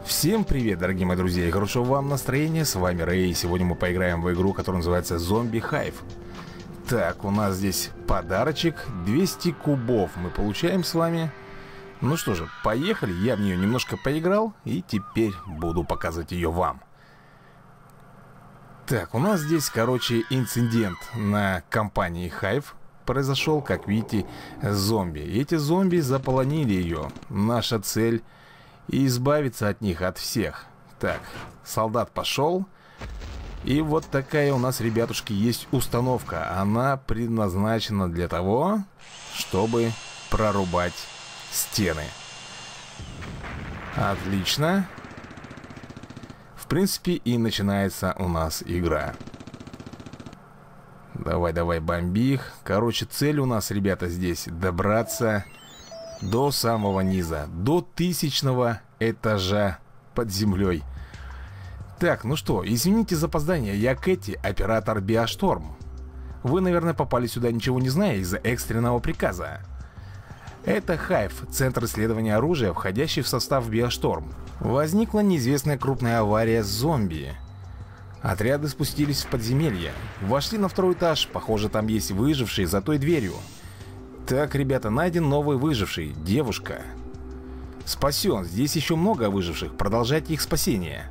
Всем привет, дорогие мои друзья, и хорошего вам настроения. С вами Рэй, и сегодня мы поиграем в игру, которая называется Zombie Hive. Так, у нас здесь подарочек, 200 кубов мы получаем с вами. Ну что же, поехали, я в нее немножко поиграл, и теперь буду показывать ее вам. Так, у нас здесь, короче, инцидент на компании Hive произошел, как видите, зомби. Эти зомби заполонили ее. Наша цель — избавиться от них, от всех. Так, солдат пошел. И вот такая у нас, ребятушки, есть установка. Она предназначена для того, чтобы прорубать стены. Отлично. В принципе, и начинается у нас игра. Давай, бомби их. Короче, цель у нас, ребята, здесь добраться до самого низа, до 1000-го этажа под землей. Так, ну что, извините за опоздание, я Кэти, оператор Биошторм. Вы, наверное, попали сюда, ничего не зная, из-за экстренного приказа. Это Hive, центр исследования оружия, входящий в состав Биошторм. Возникла неизвестная крупная авария с зомби. Отряды спустились в подземелье, вошли на 2-й этаж, похоже, там есть выжившие за той дверью. Так, ребята, найден новый выживший, девушка. Спасен, здесь еще много выживших, продолжайте их спасение.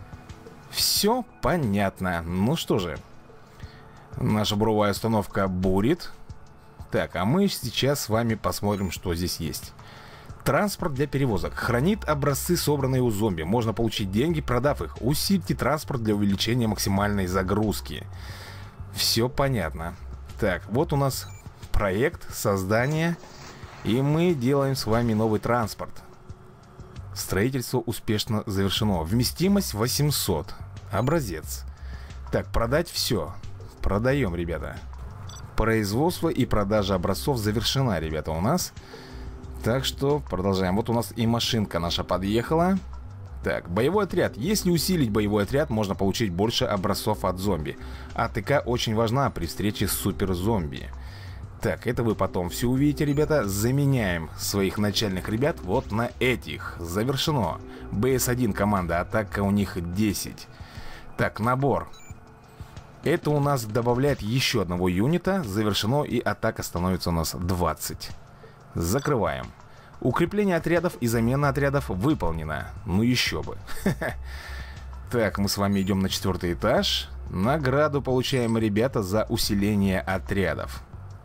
Все понятно, ну что же. Наша буровая установка бурит. Так, а мы сейчас с вами посмотрим, что здесь есть. Транспорт для перевозок. Хранит образцы, собранные у зомби. Можно получить деньги, продав их. Усильте транспорт для увеличения максимальной загрузки. Все понятно. Так, вот у нас проект создания, и мы делаем с вами новый транспорт. Строительство успешно завершено. Вместимость 800. Образец. Так, продать все. Продаем, ребята. Производство и продажа образцов завершена, ребята, у нас. Так что продолжаем. Вот у нас и машинка наша подъехала. Так, боевой отряд. Если усилить боевой отряд, можно получить больше образцов от зомби. АТК очень важна при встрече с суперзомби. Так, это вы потом все увидите, ребята. Заменяем своих начальных ребят вот на этих. Завершено. БС-1 команда, атака у них 10. Так, набор. Это у нас добавляет еще одного юнита. Завершено, и атака становится у нас 20. Закрываем. Укрепление отрядов и замена отрядов выполнена. Ну еще бы. Так, мы с вами идем на 4-й этаж. Награду получаем, ребята, за усиление отрядов.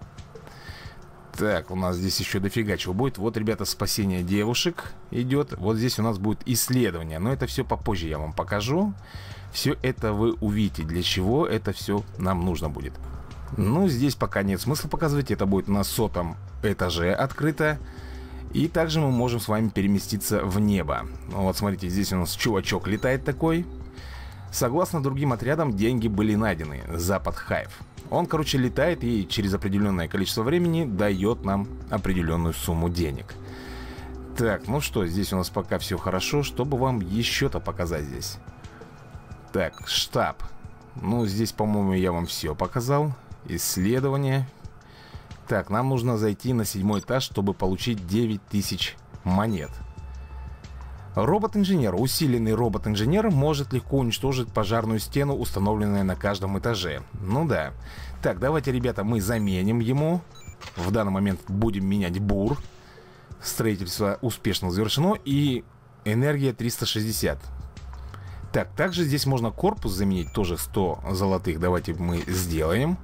Так, у нас здесь еще дофига чего будет. Вот, ребята, спасение девушек идет. Вот здесь у нас будет исследование. Но это все попозже я вам покажу. Все это вы увидите, для чего это все нам нужно будет. Ну, здесь пока нет смысла показывать. Это будет на 100-м этаже открыто. И также мы можем с вами переместиться в небо. Вот, смотрите, здесь у нас чувачок летает такой. Согласно другим отрядам, деньги были найдены. Запад Hive. Он, короче, летает и через определенное количество времени дает нам определенную сумму денег. Так, ну что, здесь у нас пока все хорошо. Чтобы вам еще-то показать здесь. Так, штаб. Ну, здесь, по-моему, я вам все показал. Исследование. Так, нам нужно зайти на 7-й этаж, чтобы получить 9000 монет. Робот-инженер. Усиленный робот-инженер может легко уничтожить пожарную стену, установленную на каждом этаже. Ну да. Так, давайте, ребята, мы заменим ему. В данный момент будем менять бур. Строительство успешно завершено. И энергия 360. Так, также здесь можно корпус заменить. Тоже 100 золотых. Давайте мы сделаем.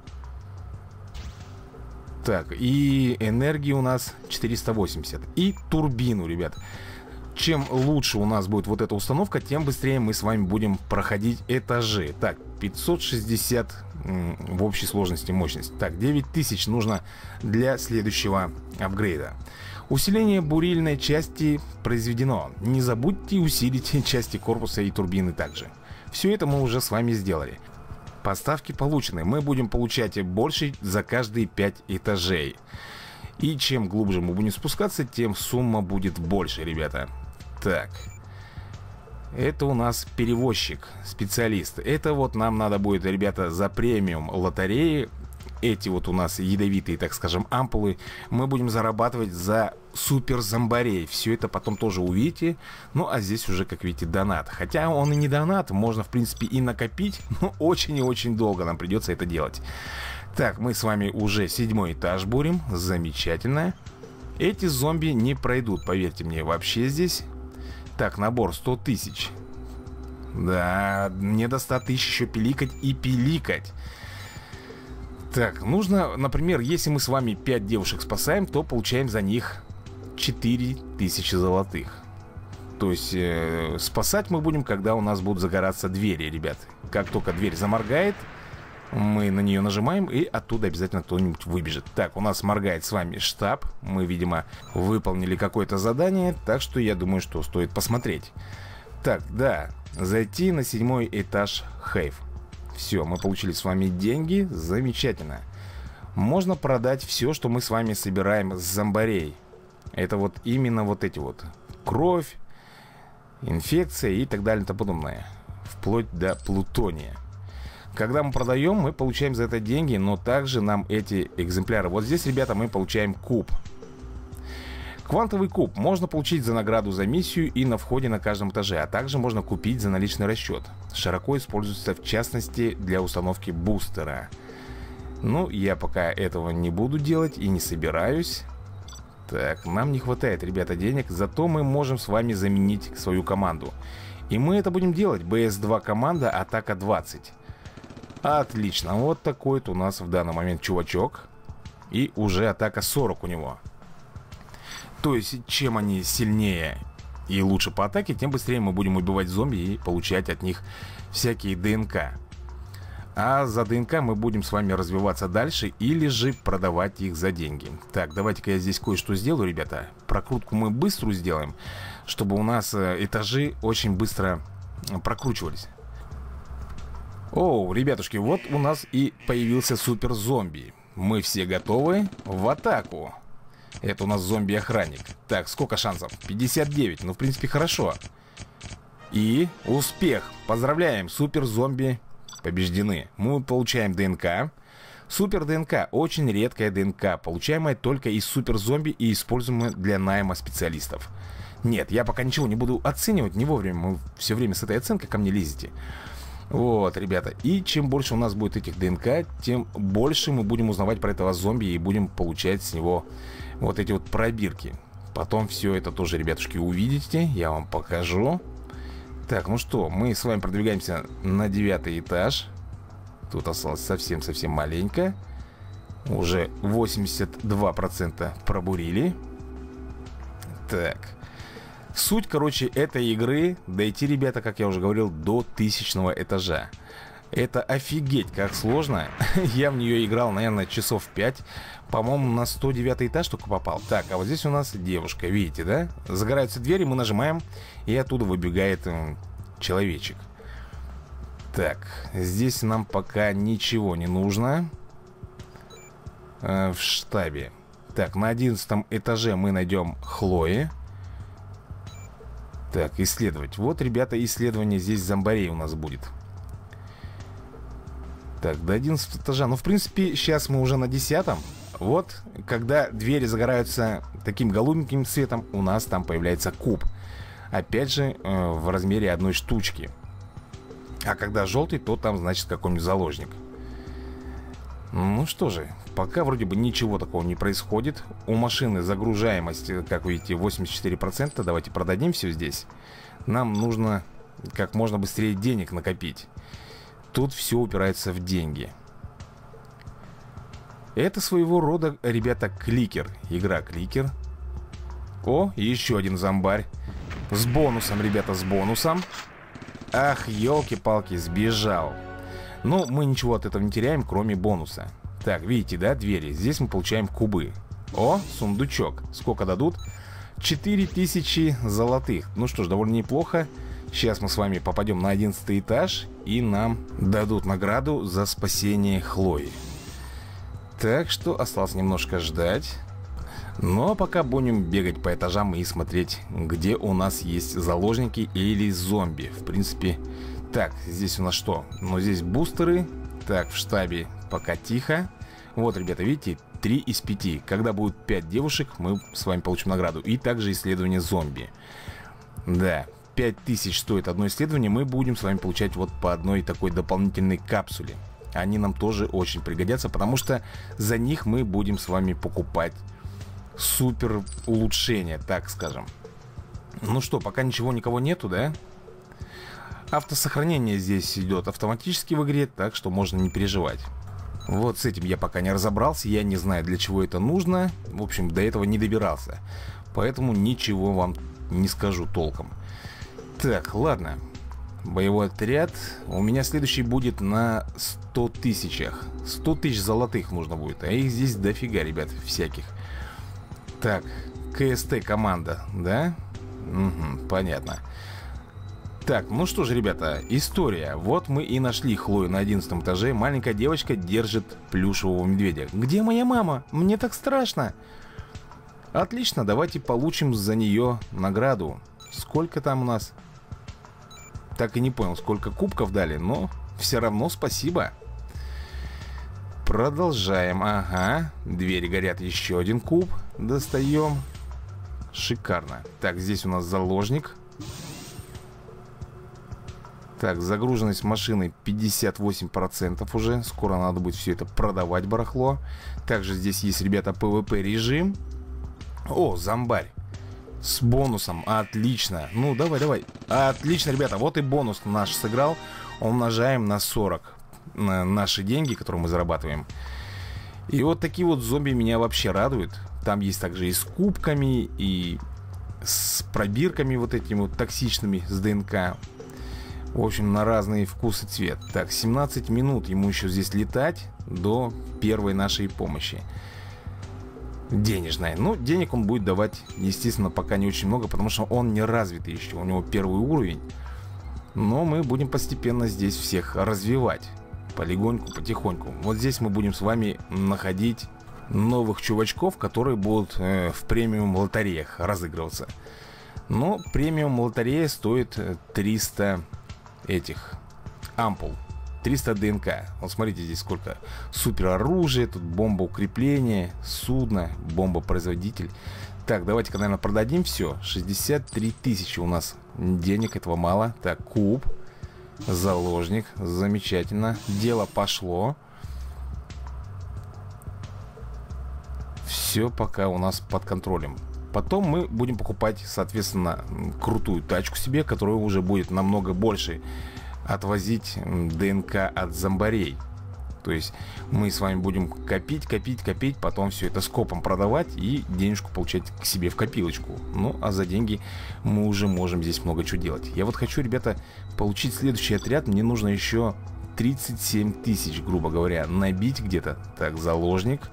Так, и энергии у нас 480. И турбину, ребят. Чем лучше у нас будет вот эта установка, тем быстрее мы с вами будем проходить этажи. Так, 560 в общей сложности мощность. Так, 9000 нужно для следующего апгрейда. Усиление бурильной части произведено. Не забудьте усилить части корпуса и турбины также. Все это мы уже с вами сделали. Поставки получены. Мы будем получать больше за каждые 5 этажей. И чем глубже мы будем спускаться, тем сумма будет больше, ребята. Так. Это у нас перевозчик, специалист. Это вот нам надо будет, ребята, за премиум лотереи. Эти вот у нас ядовитые, так скажем, ампулы мы будем зарабатывать за супер зомбарей. Все это потом тоже увидите. Ну, а здесь уже, как видите, донат. Хотя он и не донат, можно, в принципе, и накопить. Но очень и очень долго нам придется это делать. Так, мы с вами уже 7-й этаж бурим. Замечательно. Эти зомби не пройдут, поверьте мне, вообще здесь. Так, набор 100 тысяч. Да, мне до 100 тысяч еще пиликать и пиликать. Так, нужно, например, если мы с вами 5 девушек спасаем, то получаем за них 4000 золотых. То есть спасать мы будем, когда у нас будут загораться двери, ребят. Как только дверь заморгает, мы на нее нажимаем, и оттуда обязательно кто-нибудь выбежит. Так, у нас моргает с вами штаб. Мы, видимо, выполнили какое-то задание, так что я думаю, что стоит посмотреть. Так, да, зайти на 7-й этаж Хейв. Все, мы получили с вами деньги. Замечательно. Можно продать все, что мы с вами собираем с зомбарей. Это вот именно вот эти вот. Кровь, инфекция и так далее и тому подобное. Вплоть до плутония. Когда мы продаем, мы получаем за это деньги, но также нам эти экземпляры. Вот здесь, ребята, мы получаем куб. Квантовый куб можно получить за награду за миссию и на входе на каждом этаже, а также можно купить за наличный расчет. Широко используется в частности для установки бустера. Ну, я пока этого не буду делать и не собираюсь. Так, нам не хватает, ребята, денег, зато мы можем с вами заменить свою команду. И мы это будем делать. БС-2 команда, атака 20. Отлично, вот такой вот у нас в данный момент чувачок. И уже атака 40 у него. То есть, чем они сильнее и лучше по атаке, тем быстрее мы будем убивать зомби и получать от них всякие ДНК. А за ДНК мы будем с вами развиваться дальше или же продавать их за деньги. Так, давайте-ка я здесь кое-что сделаю, ребята. Прокрутку мы быструю сделаем, чтобы у нас этажи очень быстро прокручивались. Оу, ребятушки, вот у нас и появился супер зомби. Мы все готовы в атаку. Это у нас зомби-охранник. Так, сколько шансов? 59, ну в принципе хорошо. И успех. Поздравляем, супер зомби побеждены. Мы получаем ДНК. Супер ДНК, очень редкая ДНК, получаемая только из супер зомби и используемая для найма специалистов. Нет, я пока ничего не буду оценивать, не вовремя. Вы все время с этой оценкой ко мне лезете. Вот, ребята, и чем больше у нас будет этих ДНК, тем больше мы будем узнавать про этого зомби и будем получать с него вот эти вот пробирки. Потом все это тоже, ребятушки, увидите, я вам покажу. Так, ну что, мы с вами продвигаемся на 9-й этаж. Тут осталось совсем-совсем маленько. Уже 82% пробурили. Так. Суть, короче, этой игры дойти, ребята, как я уже говорил, до 1000-го этажа. Это офигеть как сложно. Я в нее играл, наверное, часов 5. По-моему, на 109 этаж только попал. Так, а вот здесь у нас девушка, видите, да? Загораются двери, мы нажимаем, и оттуда выбегает человечек. Так, здесь нам пока ничего не нужно. В штабе. Так, на 11 этаже мы найдем Хлои. Так, исследовать. Вот, ребята, исследование здесь зомбарей у нас будет. Так, до 11 этажа. Ну, в принципе, сейчас мы уже на 10-м. Вот, когда двери загораются таким голубеньким цветом, у нас там появляется куб. Опять же, в размере одной штучки. А когда желтый, то там, значит, какой-нибудь заложник. Ну что же, пока вроде бы ничего такого не происходит. У машины загружаемость, как вы видите, 84%. Давайте продадим все здесь. Нам нужно как можно быстрее денег накопить. Тут все упирается в деньги. Это своего рода, ребята, кликер. Игра кликер. О, еще один зомбарь. С бонусом, ребята, с бонусом. Ах, елки-палки, сбежал. Но мы ничего от этого не теряем, кроме бонуса. Так, видите, да, двери. Здесь мы получаем кубы. О, сундучок. Сколько дадут? 4000 золотых. Ну что ж, довольно неплохо. Сейчас мы с вами попадем на 11 этаж, и нам дадут награду за спасение Хлои. Так что осталось немножко ждать. Но пока будем бегать по этажам и смотреть, где у нас есть заложники или зомби. В принципе, так, здесь у нас что? Ну, здесь бустеры. Так, в штабе пока тихо. Вот, ребята, видите, 3 из 5. Когда будет 5 девушек, мы с вами получим награду. И также исследование зомби. Да, 5000 стоит одно исследование. Мы будем с вами получать вот по одной такой дополнительной капсуле. Они нам тоже очень пригодятся, потому что за них мы будем с вами покупать супер улучшения, так скажем. Ну что, пока ничего никого нету, да? Автосохранение здесь идет автоматически в игре, так что можно не переживать. Вот с этим я пока не разобрался, я не знаю, для чего это нужно. В общем, до этого не добирался. Поэтому ничего вам не скажу толком. Так, ладно. Боевой отряд. У меня следующий будет на 100 тысячах. 100 тысяч золотых нужно будет. А их здесь дофига, ребят, всяких. Так, КСТ команда, да? Угу, понятно. Так, ну что же, ребята, история. Вот мы и нашли Хлою на 11 этаже. Маленькая девочка держит плюшевого медведя. Где моя мама? Мне так страшно. Отлично, давайте получим за нее награду. Сколько там у нас? Так и не понял, сколько кубков дали, но все равно спасибо. Продолжаем. Ага, двери горят, еще один куб. Достаем. Шикарно. Так, здесь у нас заложник. Так, загруженность машины 58% уже. Скоро надо будет все это продавать, барахло. Также здесь есть, ребята, PvP режим. О, зомбарь. С бонусом, отлично. Ну, давай. Отлично, ребята, вот и бонус наш сыграл. Умножаем на 40 наши деньги, которые мы зарабатываем. И вот такие вот зомби меня вообще радуют. Там есть также и с кубками, и с пробирками вот этими вот токсичными с ДНК. В общем, на разный вкус и цвет. Так, 17 минут ему еще здесь летать до первой нашей помощи. Денежная. Ну, денег он будет давать, естественно, пока не очень много, потому что он не развитый еще. У него первый уровень. Но мы будем постепенно здесь всех развивать. Полегоньку, потихоньку. Вот здесь мы будем с вами находить новых чувачков, которые будут в премиум лотереях разыгрываться. Но премиум лотерея стоит 300 этих ампул. 300 ДНК. Вот смотрите, здесь сколько супер оружия, тут бомба укрепления, судно, бомба-производитель. Так, давайте-ка, наверное, продадим все. 63 тысячи у нас денег, этого мало. Так, куб, заложник, замечательно. Дело пошло. Все пока у нас под контролем. Потом мы будем покупать, соответственно, крутую тачку себе, которая уже будет намного больше отвозить ДНК от зомбарей. То есть мы с вами будем копить, потом все это скопом продавать и денежку получать к себе в копилочку. Ну, а за деньги мы уже можем здесь много чего делать. Я вот хочу, ребята, получить следующий отряд. Мне нужно еще 37 тысяч, грубо говоря, набить где-то. Так, заложник.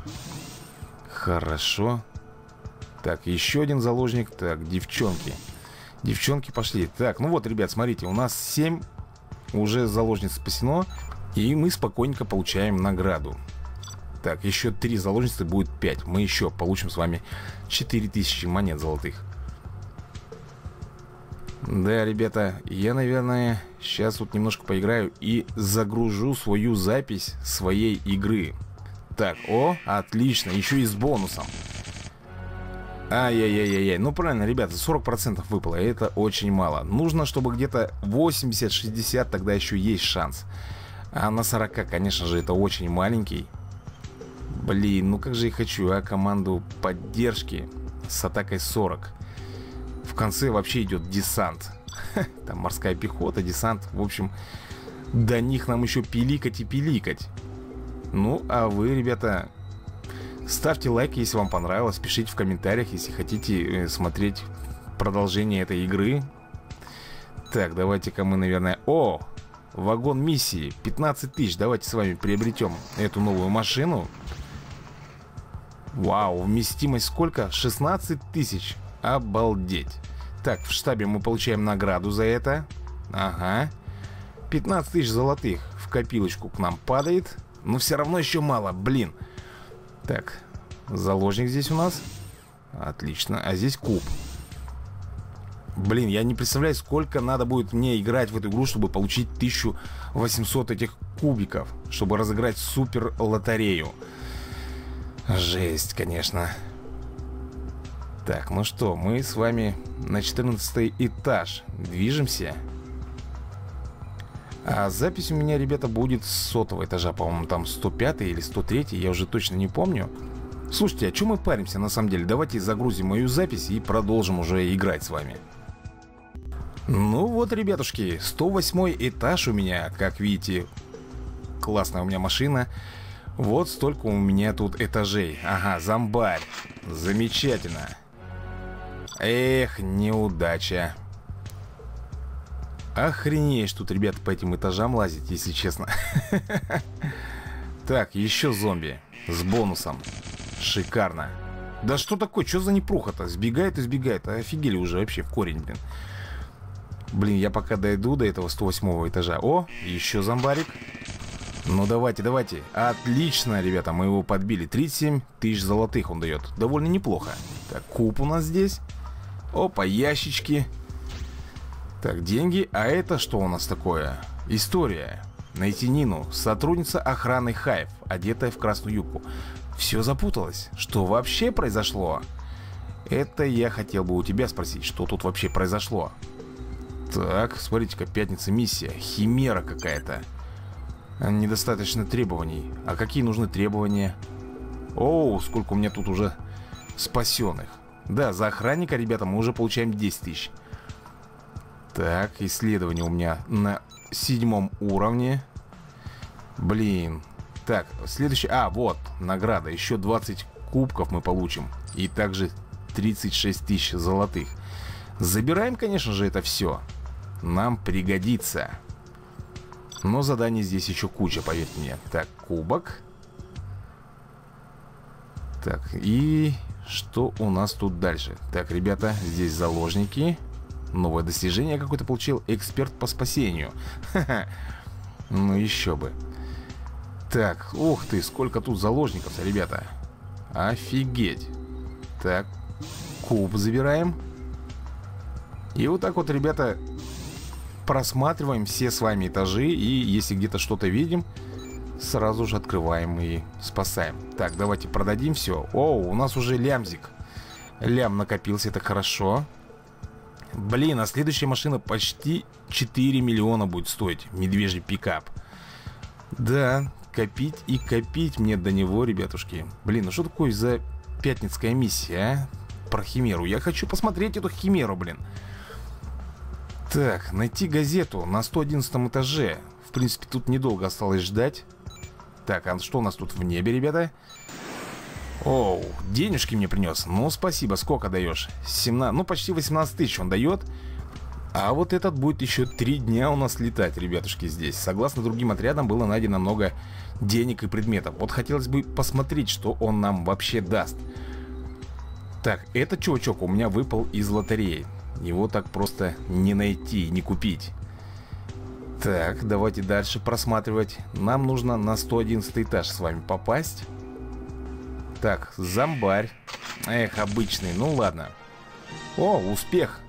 Хорошо. Так, еще один заложник. Так, девчонки. Девчонки пошли. Так, ну вот, ребят, смотрите, у нас 7 уже заложниц спасено. И мы спокойненько получаем награду. Так, еще 3 заложницы, будет 5. Мы еще получим с вами 4000 монет золотых. Да, ребята, я, наверное, сейчас вот немножко поиграю и загружу свою запись своей игры. Так, о, отлично, еще и с бонусом. Ай-яй-яй-яй. Ну правильно, ребята, 40% выпало. Это очень мало. Нужно, чтобы где-то 80-60, тогда еще есть шанс. А на 40, конечно же, это очень маленький. Блин, ну как же я хочу, команду поддержки с атакой 40. В конце вообще идет десант. Там морская пехота, десант. В общем, до них нам еще пиликать и пиликать. Ну, а вы, ребята, ставьте лайк, если вам понравилось. Пишите в комментариях, если хотите смотреть продолжение этой игры. Так, давайте-ка мы, наверное... О! Вагон миссии, 15 тысяч. Давайте с вами приобретем эту новую машину. Вау, вместимость сколько? 16 тысяч. Обалдеть. Так, в штабе мы получаем награду за это. Ага. 15 тысяч золотых в копилочку к нам падает. Но все равно еще мало, блин. Так, заложник здесь у нас. Отлично, а здесь куб. Блин, я не представляю, сколько надо будет мне играть в эту игру, чтобы получить 1800 этих кубиков, чтобы разыграть супер лотерею. Жесть, конечно. Так, ну что, мы с вами на 14 этаж движемся. А запись у меня, ребята, будет с 100-го этажа. По-моему, там 105 или 103, я уже точно не помню. Слушайте, а что мы паримся на самом деле? Давайте загрузим мою запись и продолжим уже играть с вами. Ну вот, ребятушки, 108 этаж у меня, как видите. Классная у меня машина. Вот столько у меня тут этажей. Ага, зомбарь. Замечательно. Эх, неудача. Охренеть тут, ребята, по этим этажам лазить, если честно. Так, еще зомби. С бонусом. Шикарно. Да что такое? Что за непруха-то? Сбегает и сбегает. Офигели уже вообще в корень, блин. Блин, я пока дойду до этого 108 этажа. О, еще зомбарик. Ну давайте, давайте. Отлично, ребята, мы его подбили. 37 тысяч золотых он дает. Довольно неплохо. Так, куб у нас здесь. Опа, ящички. Так, деньги. А это что у нас такое? История. Найти Нину, сотрудница охраны Хайв, одетая в красную юбку. Все запуталось. Что вообще произошло? Это я хотел бы у тебя спросить, что тут вообще произошло. Так, смотрите-ка, пятница, миссия. Химера какая-то. Недостаточно требований. А какие нужны требования? Оу, сколько у меня тут уже спасенных. Да, за охранника, ребята, мы уже получаем 10 тысяч. Так, исследование у меня на 7 уровне. Блин. Так, следующий... А, вот, награда. Еще 20 кубков мы получим. И также 36 тысяч золотых. Забираем, конечно же, это все. Нам пригодится. Но заданий здесь еще куча, поверьте мне. Так, кубок. Так, и что у нас тут дальше? Так, ребята, здесь заложники. Новое достижение какое-то получил. Эксперт по спасению. Ха-ха. Ну еще бы. Так, ух ты, сколько тут заложников, ребята. Офигеть. Так, куб забираем. И вот так вот, ребята, просматриваем все с вами этажи. И если где-то что-то видим, сразу же открываем и спасаем. Так, давайте продадим все. О, у нас уже лямзик. Лям накопился, это хорошо. Блин, а следующая машина почти 4 миллиона будет стоить. Медвежий пикап. Да, копить и копить мне до него, ребятушки. Блин, ну что такое за пятницкая миссия, а? Про химеру. Я хочу посмотреть эту химеру, блин. Так, найти газету на 111 этаже. В принципе, тут недолго осталось ждать. Так, а что у нас тут в небе, ребята? Оу, денежки мне принес. Ну, спасибо. Сколько даешь? 17, ну, почти 18 тысяч он дает. А вот этот будет еще 3 дня у нас летать, ребятушки, здесь. Согласно другим отрядам, было найдено много денег и предметов. Вот хотелось бы посмотреть, что он нам вообще даст. Так, этот чувачок у меня выпал из лотереи. Его так просто не найти, не купить. Так, давайте дальше просматривать. Нам нужно на 111 этаж с вами попасть. Так, зомбарь. Эх, обычный, ну ладно. О, успех.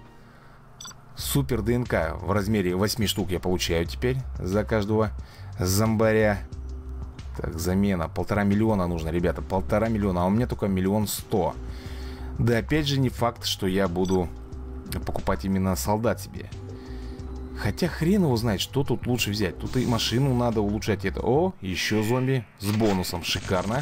Супер ДНК в размере 8 штук я получаю теперь за каждого зомбаря. Так, замена. 1,5 миллиона нужно, ребята. 1,5 миллиона, а у меня только 1 100 000. Да, опять же, не факт, что я буду покупать именно солдат себе. Хотя хрен его знает, что тут лучше взять. Тут и машину надо улучшать. Это. О, еще зомби с бонусом. Шикарно.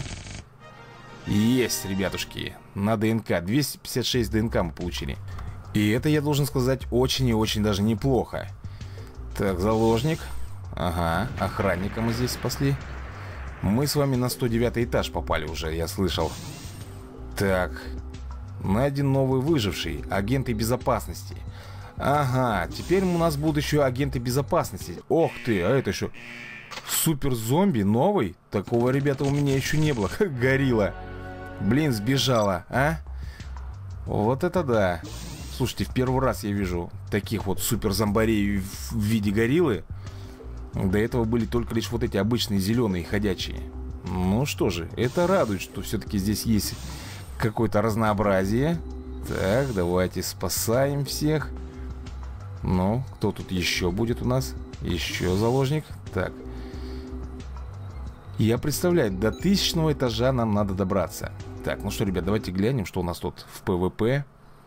Есть, ребятушки. На ДНК. 256 ДНК мы получили. И это, я должен сказать, очень и очень даже неплохо. Так, заложник. Ага, охранника мы здесь спасли. Мы с вами на 109 этаж попали уже, я слышал. Так. Найден новый выживший. Агенты безопасности. Ага, теперь у нас будут еще агенты безопасности. Ох ты, а это еще супер зомби новый? Такого, ребята, у меня еще не было. Как горилла. Блин, сбежала, а? Вот это да. Слушайте, в первый раз я вижу таких вот супер зомбарей в виде гориллы. До этого были только лишь вот эти обычные зеленые ходячие. Ну что же, это радует, что все-таки здесь есть какое-то разнообразие. Так, давайте спасаем всех. Ну, кто тут еще будет у нас? Еще заложник. Так. Я представляю, до 1000 этажа нам надо добраться. Так, ну что, ребят, давайте глянем, что у нас тут в ПВП.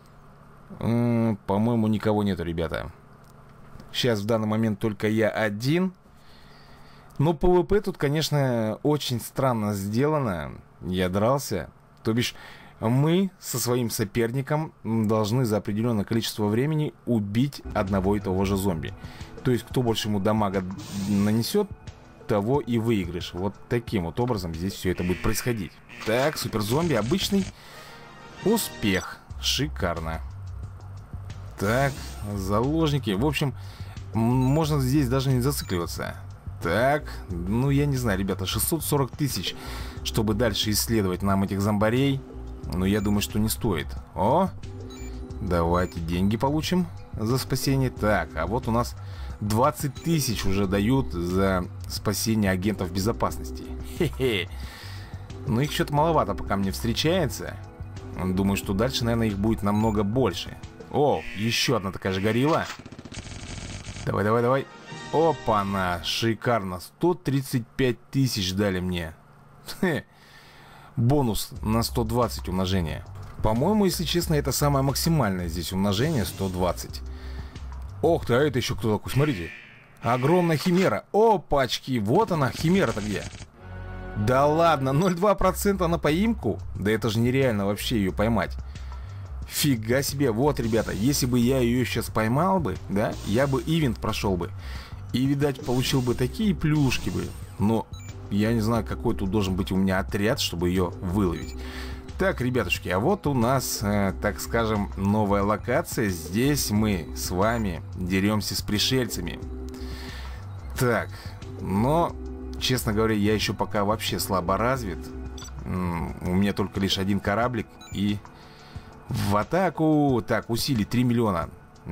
По-моему, никого нету, ребята. Сейчас в данный момент только я один. Но ПВП тут, конечно, очень странно сделано. Я дрался. То бишь, мы со своим соперником должны за определенное количество времени убить одного и того же зомби. То есть, кто больше ему дамага нанесет, того и выигрыш. Вот таким вот образом здесь все это будет происходить. Так, суперзомби обычный. Успех. Шикарно. Так, заложники. В общем, можно здесь даже не зацикливаться. Так, ну я не знаю, ребята, 640 тысяч, чтобы дальше исследовать нам этих зомбарей. Но я думаю, что не стоит. О, давайте деньги получим за спасение. Так, а вот у нас 20 тысяч уже дают за спасение агентов безопасности. Хе-хе. Но их что-то маловато пока мне встречается. Думаю, что дальше, наверное, их будет намного больше. О, еще одна такая же горилла. Давай, давай, давай. Опа-на, шикарно. 135 тысяч дали мне. Хе. Бонус на 120 умножения. По-моему, если честно, это самое максимальное здесь умножение, 120. Ох ты, а это еще кто такой? Смотрите. Огромная химера. Опачки, вот она, химера-то где? Да ладно, 0,2% на поимку? Да это же нереально вообще ее поймать. Фига себе, вот, ребята, если бы я ее сейчас поймал бы, да, я бы ивент прошел бы. И, видать, получил бы такие плюшки бы. Но я не знаю, какой тут должен быть у меня отряд, чтобы ее выловить. Так, ребятушки, а вот у нас, так скажем, новая локация. Здесь мы с вами деремся с пришельцами. Так, но, честно говоря, я еще пока вообще слабо развит. У меня только лишь один кораблик и... В атаку. Так, усилий 3 миллиона.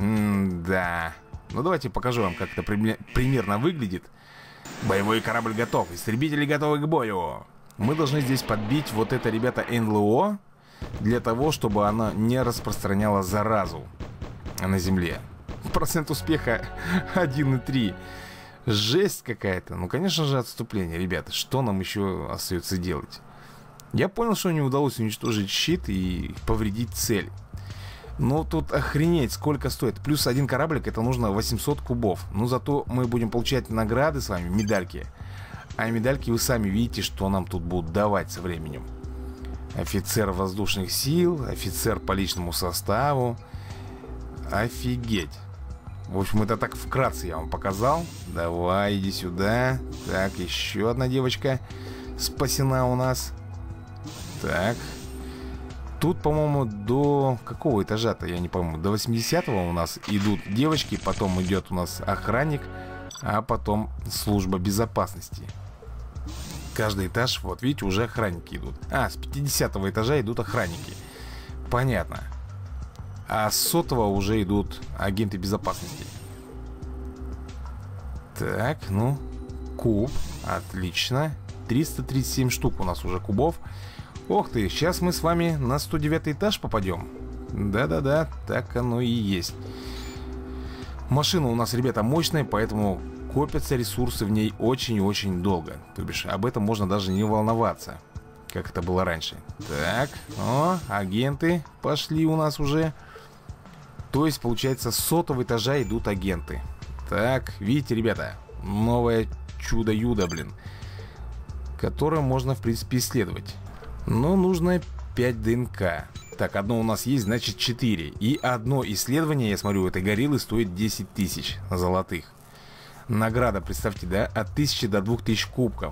Да. Ну, давайте покажу вам, как это примерно выглядит. Боевой корабль готов. Истребители готовы к бою. Мы должны здесь подбить вот это, ребята, НЛО, для того, чтобы она не распространяла заразу на земле. Процент успеха 1,3. Жесть какая-то. Ну, конечно же, отступление, ребята. Что нам еще остается делать? Я понял, что не удалось уничтожить щит и повредить цель. Но тут охренеть, сколько стоит. Плюс один кораблик, это нужно 800 кубов. Но зато мы будем получать награды с вами, медальки. А медальки вы сами видите, что нам тут будут давать со временем. Офицер воздушных сил, офицер по личному составу. Офигеть. В общем, это так вкратце я вам показал. Давай, иди сюда. Так, еще одна девочка спасена у нас. Так. Тут, по-моему, до какого этажа-то, я не помню. До 80-го у нас идут девочки. Потом идет у нас охранник. А потом служба безопасности. Каждый этаж, вот видите, уже охранники идут. А, с 50-го этажа идут охранники. Понятно. А с 100-го уже идут агенты безопасности. Так, ну, куб. Отлично. 337 штук у нас уже кубов. Ох ты, сейчас мы с вами на 109 этаж попадем. Да-да-да, так оно и есть. Машина у нас, ребята, мощная, поэтому копятся ресурсы в ней очень и очень долго. То бишь, об этом можно даже не волноваться, как это было раньше. Так, о, агенты пошли у нас уже. То есть, получается, с 100-го этажа идут агенты. Так, видите, ребята, новое чудо-юдо, блин, которое можно, в принципе, исследовать. Но нужно 5 ДНК. Так, одно у нас есть, значит 4. И одно исследование, я смотрю, у этой гориллы стоит 10 тысяч золотых. Награда, представьте, да, от 1000 до 2000 кубков.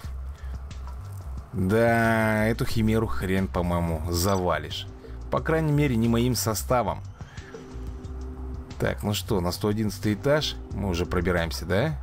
Да, эту химеру хрен, по-моему, завалишь. По крайней мере, не моим составом. Так, ну что, на 111 этаж мы уже пробираемся, да?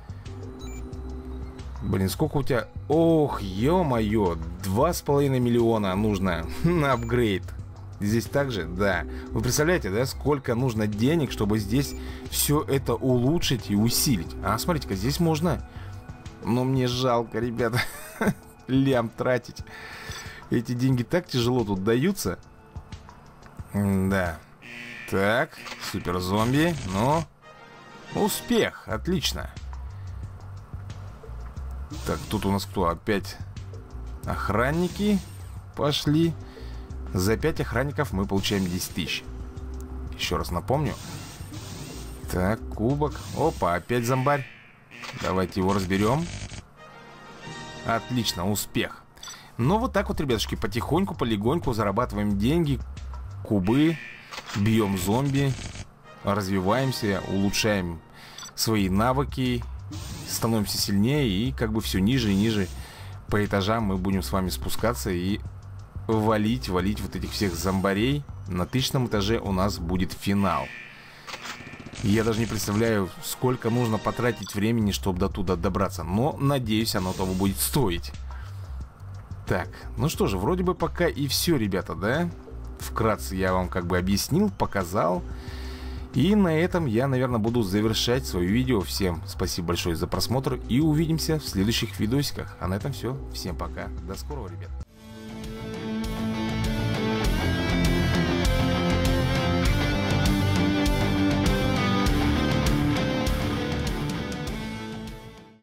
Блин, сколько у тебя... Ох, ё-моё, 2,5 миллиона нужно на апгрейд. Здесь также, да. Вы представляете, да, сколько нужно денег, чтобы здесь все это улучшить и усилить? А, смотрите-ка, здесь можно. Но мне жалко, ребята, лям тратить. Эти деньги так тяжело тут даются. Да. Так, суперзомби. Ну, успех, отлично. Так, тут у нас кто? Опять охранники пошли. За 5 охранников мы получаем 10 тысяч. Еще раз напомню. Так, кубок. Опа, опять зомбарь. Давайте его разберем. Отлично, успех. Ну вот так вот, ребятушки, потихоньку, полегоньку зарабатываем деньги, кубы, бьем зомби, развиваемся, улучшаем свои навыки, становимся сильнее и как бы все ниже и ниже по этажам мы будем с вами спускаться и валить вот этих всех зомбарей. На 1000 этаже у нас будет финал. Я даже не представляю, сколько нужно потратить времени, чтобы до туда добраться. Но, надеюсь, оно того будет стоить. Так, ну что же, вроде бы пока и все, ребята, да? Вкратце я вам как бы объяснил, показал. И на этом я, наверное, буду завершать свое видео. Всем спасибо большое за просмотр. И увидимся в следующих видосиках. А на этом все. Всем пока. До скорого, ребят.